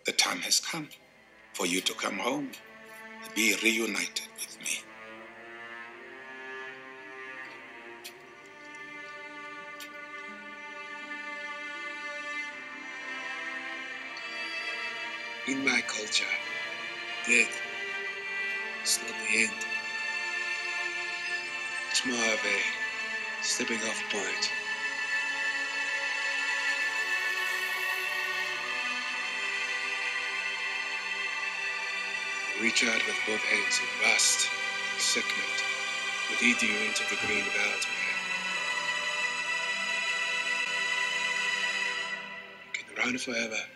The time has come for you to come home and be reunited with me. In my culture, death is not the end. It's more of a stepping off point. Reach out with both hands and rust, sickness, will lead you into the green belt where you can run forever.